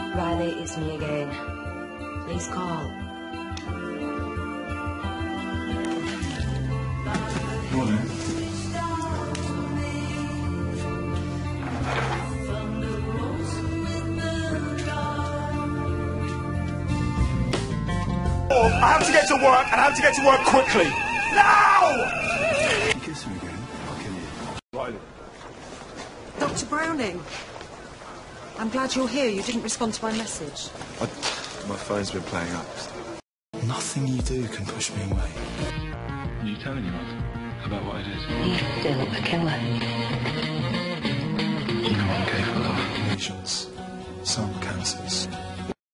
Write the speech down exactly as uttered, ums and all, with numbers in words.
Riley, it's me again. Please call. Morning. Oh, I have to get to work, and I have to get to work quickly. Now! You kiss me again, I'll kill you. Riley. Doctor Browning, I'm glad you're here. You didn't respond to my message. I, my phone's been playing up. Nothing you do can push me away. Are you telling anyone about what I did? He's still a killer. You know what I'm capable of. Lesions, some cancers.